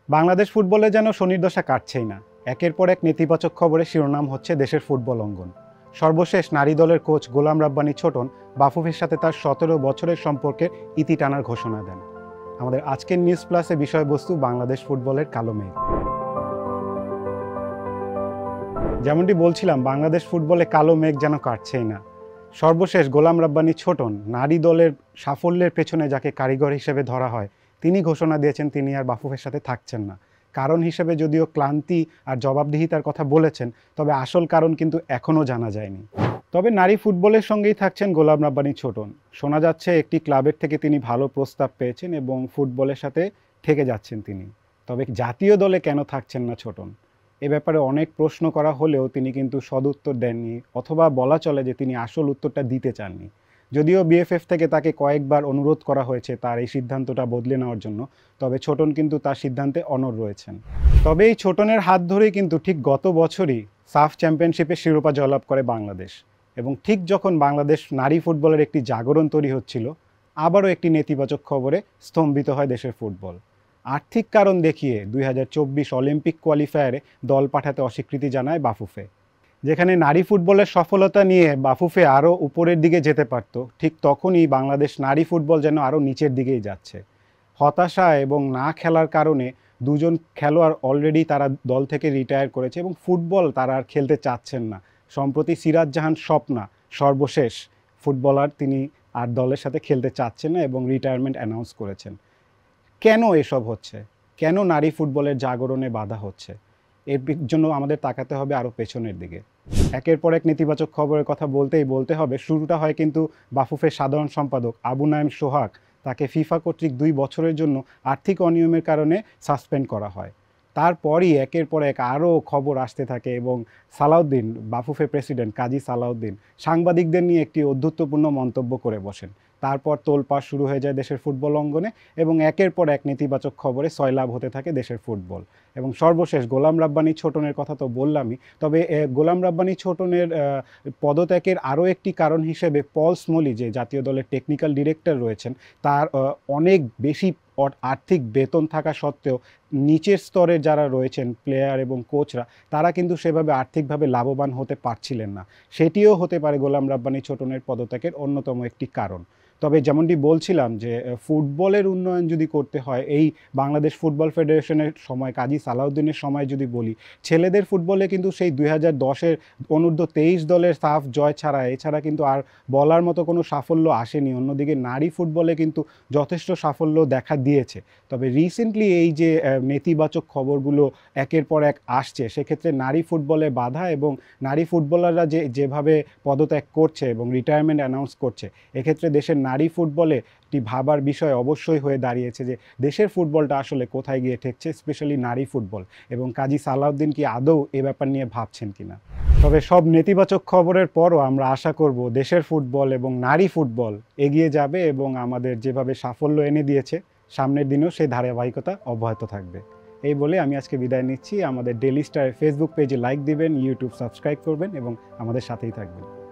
বাংলাদেশ ফুটবলে যেন শনির দশা কাটছেই না। একের পর এক নেতিবাচক খবরে শিরোনাম হচ্ছে দেশের ফুটবল অঙ্গন। সর্বশেষ নারী দলের কোচ গোলাম রাব্বানী ছোটন বাফুফের সাথে তার ১৭ বছরের সম্পর্কের ইতি টানার ঘোষণা দেন। আমাদের আজকের নিউজ প্লাসে বিষয়বস্তু বাংলাদেশ ফুটবলের কালো মেঘ। যেমনটি বলছিলাম, বাংলাদেশ ফুটবলে কালো মেঘ যেন কাটছেই না। সর্বশেষ গোলাম রাব্বানী ছোটন নারী দলের সাফল্যের পেছনে যাকে কারিগর হিসেবে ধরা হয়, তিনি ঘোষণা দিয়েছেন তিনি আর বাফুফের সাথে থাকছেন না। কারণ হিসেবে যদিও ক্লান্তি আর জবাবদিহিতার কথা বলেছেন, তবে আসল কারণ কিন্তু এখনও জানা যায়নি। তবে নারী ফুটবলের সঙ্গেই থাকছেন গোলাম রাব্বানী ছোটন। শোনা যাচ্ছে একটি ক্লাবের থেকে তিনি ভালো প্রস্তাব পেয়েছেন এবং ফুটবলের সাথে থেকে যাচ্ছেন তিনি। তবে জাতীয় দলে কেন থাকছেন না ছোটন, এ ব্যাপারে অনেক প্রশ্ন করা হলেও তিনি কিন্তু সদুত্তর দেননি, অথবা বলা চলে যে তিনি আসল উত্তরটা দিতে চাননি। যদিও বিএফএফ থেকে তাকে কয়েকবার অনুরোধ করা হয়েছে তার এই সিদ্ধান্তটা বদলে নেওয়ার জন্য, তবে ছোটন কিন্তু তার সিদ্ধান্তে অনড় রয়েছেন। তবে এই ছোটনের হাত ধরেই কিন্তু ঠিক গত বছরই সাফ চ্যাম্পিয়নশিপের শিরোপা জয়লাভ করে বাংলাদেশ। এবং ঠিক যখন বাংলাদেশ নারী ফুটবলের একটি জাগরণ তৈরি হচ্ছিল, আবারও একটি নেতিবাচক খবরে স্তম্ভিত হয় দেশের ফুটবল। আর্থিক কারণ দেখিয়ে ২০২৪ অলিম্পিক কোয়ালিফায়ারে দল পাঠাতে অস্বীকৃতি জানায় বাফুফে। যেখানে নারী ফুটবলের সফলতা নিয়ে বাফুফে আরও উপরের দিকে যেতে পারত, ঠিক তখনই বাংলাদেশ নারী ফুটবল যেন আরও নিচের দিকেই যাচ্ছে। হতাশা এবং না খেলার কারণে দুজন খেলোয়াড় অলরেডি তারা দল থেকে রিটায়ার করেছে এবং ফুটবল তারা আর খেলতে চাচ্ছেন না। সম্প্রতি সিরাজ জাহান স্বপ্না সর্বশেষ ফুটবলার, তিনি আর দলের সাথে খেলতে চাচ্ছেন না এবং রিটায়ারমেন্ট অ্যানাউন্স করেছেন। কেন এসব হচ্ছে? কেন নারী ফুটবলের জাগরণে বাধা হচ্ছে? এর জন্য আমাদের তাকাতে হবে আরও পেছনের দিকে। একের পর এক নেতিবাচক খবরের কথা বলতে হবে। শুরুটা হয় কিন্তু বাফুফের সাধারণ সম্পাদক আবু নাইম সোহাগ, তাকে ফিফা কর্তৃক ২ বছরের জন্য আর্থিক অনিয়মের কারণে সাসপেন্ড করা হয়। তারপরই একের পর এক আরও খবর আসতে থাকে এবং সালাউদ্দিন, বাফুফে প্রেসিডেন্ট কাজী সালাউদ্দিন সাংবাদিকদের নিয়ে একটি অদ্ভুতপূর্ণ মন্তব্য করে বসেন। তারপর তোলপাড় শুরু হয়ে যায় দেশের ফুটবল অঙ্গনে এবং একের পর এক নেতিবাচক খবরে সয়লাভ হতে থাকে দেশের ফুটবল। এবং সর্বশেষ গোলাম রাব্বানী ছোটনের কথা তো বললামই, তবে গোলাম রাব্বানী ছোটনের পদত্যাগের আরও একটি কারণ হিসেবে পল স্মলি, যে জাতীয় দলের টেকনিক্যাল ডিরেক্টর রয়েছেন, তার অনেক বেশি আর্থিক বেতন থাকা সত্ত্বেও নিচের স্তরে যারা রয়েছেন প্লেয়ার এবং কোচরা, তারা কিন্তু সেভাবে আর্থিকভাবে লাভবান হতে পারছিলেন না। সেটিও হতে পারে গোলাম রাব্বানী ছোটনের পদত্যাগের অন্যতম একটি কারণ। তবে যেমনটি বলছিলাম যে ফুটবলের উন্নয়ন যদি করতে হয়, এই বাংলাদেশ ফুটবল ফেডারেশনের সময় কাজী সালাউদ্দিনের সময় যদি বলি, ছেলেদের ফুটবলে কিন্তু সেই ২০১০-এর অনূর্ধ্ব-২৩ দলের সাফ জয় ছাড়া এছাড়া কিন্তু আর বলার মতো কোনো সাফল্য আসেনি। অন্যদিকে নারী ফুটবলে কিন্তু যথেষ্ট সাফল্য দেখা দিয়েছে। তবে রিসেন্টলি এই যে নেতিবাচক খবরগুলো একের পর এক আসছে, সেক্ষেত্রে নারী ফুটবলে বাধা এবং নারী ফুটবলাররা যেভাবে পদত্যাগ করছে এবং রিটায়ারমেন্ট অ্যানাউন্স করছে, এক্ষেত্রে দেশের নারী ফুটবলে একটি ভাবার বিষয় অবশ্যই হয়ে দাঁড়িয়েছে যে দেশের ফুটবলটা আসলে কোথায় গিয়ে ঠেকছে, স্পেশালি নারী ফুটবল, এবং কাজী সালাউদ্দিন কি আদৌ এ ব্যাপার নিয়ে ভাবছেন কিনা। তবে সব নেতিবাচক খবরের পরও আমরা আশা করব দেশের ফুটবল এবং নারী ফুটবল এগিয়ে যাবে এবং আমাদের যেভাবে সাফল্য এনে দিয়েছে, সামনের দিনেও সেই ধারাবাহিকতা অব্যাহত থাকবে। এই বলে আমি আজকে বিদায় নিচ্ছি। আমাদের ডেইলি স্টার ফেসবুক পেজে লাইক দিবেন, ইউটিউব সাবস্ক্রাইব করবেন এবং আমাদের সাথেই থাকবেন।